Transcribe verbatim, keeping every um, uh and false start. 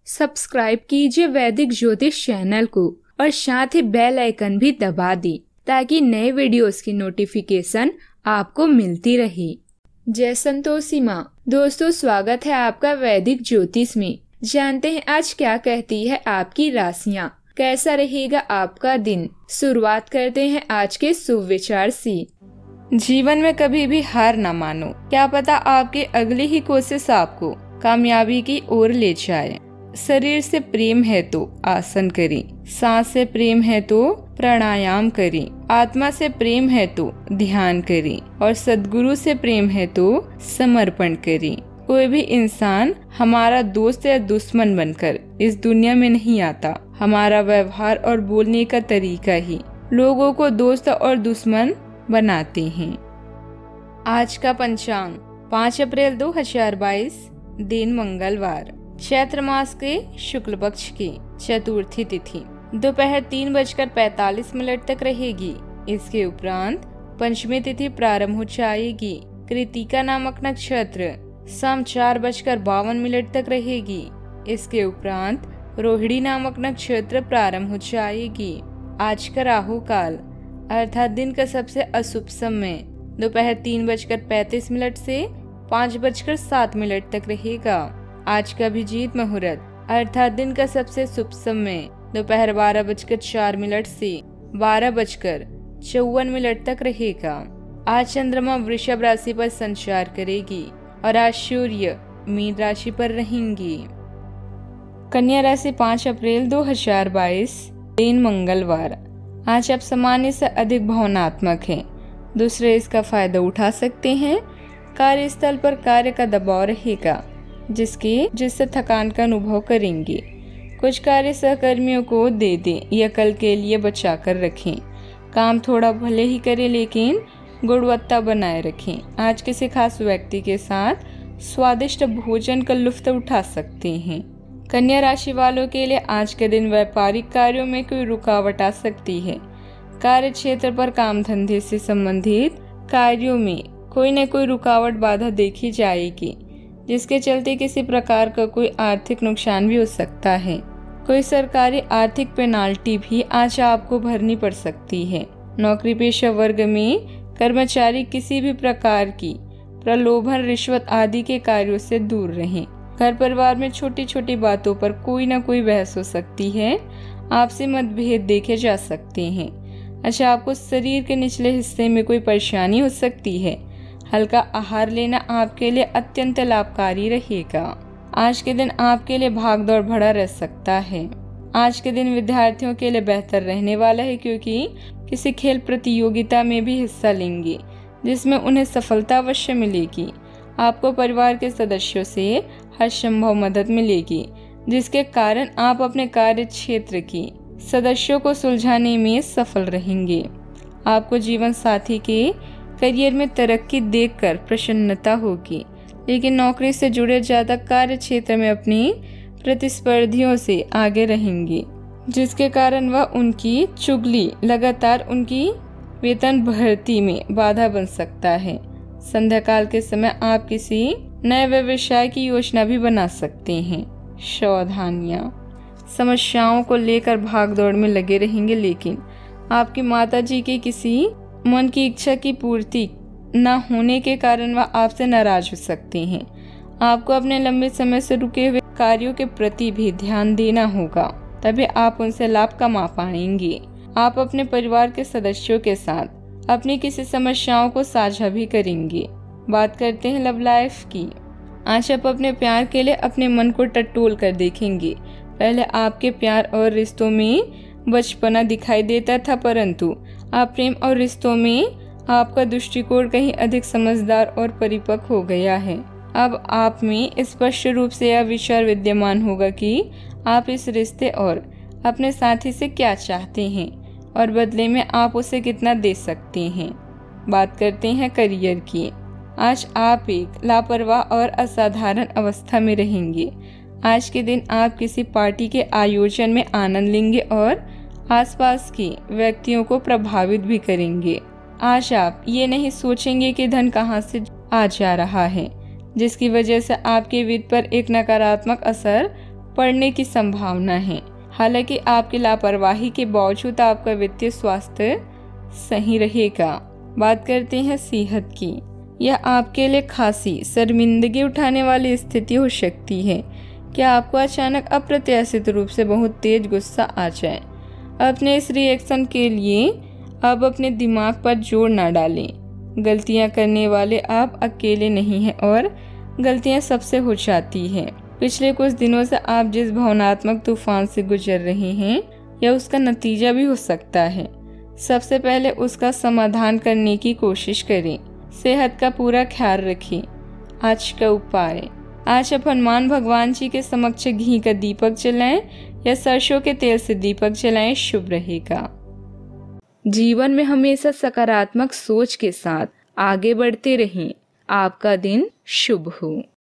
Subscribe कीजिए वैदिक ज्योतिष चैनल को और साथ ही बेल आइकन भी दबा दें ताकि नए वीडियोस की नोटिफिकेशन आपको मिलती रहे। जय संतोषी माँ। दोस्तों, स्वागत है आपका वैदिक ज्योतिष में। जानते हैं आज क्या कहती है आपकी राशियाँ, कैसा रहेगा आपका दिन। शुरुआत करते हैं आज के शुभ विचार से। जीवन में कभी भी हार न मानो, क्या पता आपकी अगली ही कोशिश आपको कामयाबी की ओर ले जाए। शरीर से प्रेम है तो आसन करें, सांस से प्रेम है तो प्राणायाम करें, आत्मा से प्रेम है तो ध्यान करें और सद्गुरु से प्रेम है तो समर्पण करें। कोई भी इंसान हमारा दोस्त या दुश्मन बनकर इस दुनिया में नहीं आता। हमारा व्यवहार और बोलने का तरीका ही लोगों को दोस्त और दुश्मन बनाते हैं। आज का पंचांग पाँच अप्रैल दो हजार बाईस, दिन मंगलवार, चैत्र मास के शुक्ल पक्ष की चतुर्थी तिथि दोपहर तीन बजकर पैतालीस मिनट तक रहेगी। इसके उपरांत पंचमी तिथि प्रारंभ हो जाएगी। कृतिका नामक नक्षत्र शाम चार बजकर बावन मिनट तक रहेगी। इसके उपरांत रोहिणी नामक नक्षत्र प्रारंभ हो जाएगी। आज का राहु काल अर्थात दिन का सबसे अशुभ समय दोपहर तीन बजकर पैंतीस मिनट से पाँच बजकर सात मिनट तक रहेगा। आज का अभिजीत मुहूर्त अर्थात दिन का सबसे शुभ समय दोपहर बारह बजकर चार मिनट से बारह बजकर चौवन मिनट तक रहेगा। आज चंद्रमा वृषभ राशि पर संचार करेगी और आज सूर्य मीन राशि पर रहेंगी। कन्या राशि पाँच अप्रैल दो हजार बाईस, दिन मंगलवार। आज आप सामान्य से अधिक भावनात्मक हैं। दूसरे इसका फायदा उठा सकते हैं। कार्यस्थल पर कार्य का दबाव रहेगा जिसके जिससे थकान का अनुभव करेंगे। कुछ कार्य सहकर्मियों को दे दें या कल के लिए बचा कर रखें। काम थोड़ा भले ही करें लेकिन गुणवत्ता बनाए रखें। आज किसी खास व्यक्ति के साथ स्वादिष्ट भोजन का लुत्फ उठा सकते हैं। कन्या राशि वालों के लिए आज के दिन व्यापारिक कार्यों में कोई रुकावट आ सकती है। कार्य क्षेत्र पर काम धंधे से संबंधित कार्यों में कोई न कोई रुकावट बाधा देखी जाएगी जिसके चलते किसी प्रकार का कोई आर्थिक नुकसान भी हो सकता है। कोई सरकारी आर्थिक पेनाल्टी भी आज आपको भरनी पड़ सकती है। नौकरी पेशा वर्ग में कर्मचारी किसी भी प्रकार की प्रलोभन, रिश्वत आदि के कार्यों से दूर रहें। घर परिवार में छोटी छोटी बातों पर कोई ना कोई बहस हो सकती है। आपसी मतभेद देखे जा सकते हैं। अच्छा, आपको शरीर के निचले हिस्से में कोई परेशानी हो सकती है। हल्का आहार लेना आपके लिए अत्यंत लाभकारी रहेगा। आज के दिन आपके लिए भाग दौड़ भरा रह सकता है। आज के दिन विद्यार्थियों के लिए बेहतर रहने वाला है क्योंकि किसी खेल प्रतियोगिता में भी हिस्सा लेंगे जिसमें उन्हें सफलता अवश्य मिलेगी। आपको परिवार के सदस्यों से हर संभव मदद मिलेगी जिसके कारण आप अपने कार्य क्षेत्र की सदस्यों को सुलझाने में सफल रहेंगे। आपको जीवन साथी के करियर में तरक्की देखकर प्रसन्नता होगी लेकिन नौकरी से जुड़े ज्यादा कार्य क्षेत्र में अपनी प्रतिस्पर्धियों से आगे रहेंगे जिसके कारण वह उनकी चुगली लगातार उनकी वेतन भर्ती में बाधा बन सकता है। संध्या काल के समय आप किसी नए व्यवसाय की योजना भी बना सकते हैं। सावधानियां, समस्याओं को लेकर भागदौड़ में लगे रहेंगे लेकिन आपकी माताजी की किसी मन की इच्छा की पूर्ति न होने के कारण वह आपसे नाराज हो सकते हैं। आपको अपने लंबे समय से रुके हुए कार्यों के प्रति भी ध्यान देना होगा, तभी आप उनसे लाभ कमा पाएंगे। आप अपने परिवार के सदस्यों के साथ अपनी किसी समस्याओं को साझा भी करेंगे। बात करते हैं लव लाइफ की। आज आप अपने प्यार के लिए अपने मन को टटोल कर देखेंगे। पहले आपके प्यार और रिश्तों में बचपना दिखाई देता था परंतु आप प्रेम और रिश्तों में आपका दृष्टिकोण कहीं अधिक समझदार और परिपक्व हो गया है। अब आप में स्पष्ट रूप से यह विचार विद्यमान होगा कि आप इस रिश्ते और अपने साथी से क्या चाहते हैं और बदले में आप उसे कितना दे सकते हैं। बात करते हैं करियर की। आज आप एक लापरवाह और असाधारण अवस्था में रहेंगे। आज के दिन आप किसी पार्टी के आयोजन में आनंद लेंगे और आसपास के व्यक्तियों को प्रभावित भी करेंगे। आज आप ये नहीं सोचेंगे कि धन कहाँ से आ जा रहा है जिसकी वजह से आपके वित्त पर एक नकारात्मक असर पड़ने की संभावना है। हालांकि आपकी लापरवाही के बावजूद आपका वित्तीय स्वास्थ्य सही रहेगा। बात करते हैं सेहत की। यह आपके लिए खासी शर्मिंदगी उठाने वाली स्थिति हो सकती है। क्या आपको अचानक अप्रत्याशित रूप से बहुत तेज गुस्सा आ जाए। अपने इस रिएक्शन के लिए अब अपने दिमाग पर जोर ना डालें। गलतियां करने वाले आप अकेले नहीं हैं और गलतियां सबसे हो जाती हैं। पिछले कुछ दिनों से आप जिस भावनात्मक तूफान से गुजर रहे हैं यह उसका नतीजा भी हो सकता है। सबसे पहले उसका समाधान करने की कोशिश करें। सेहत का पूरा ख्याल रखें। आज का उपाय, आज आप हनुमान भगवान जी के समक्ष घी का दीपक जलाएं या सरसों के तेल से दीपक जलाएं, शुभ रहेगा। जीवन में हमेशा सकारात्मक सोच के साथ आगे बढ़ते रहें। आपका दिन शुभ हो।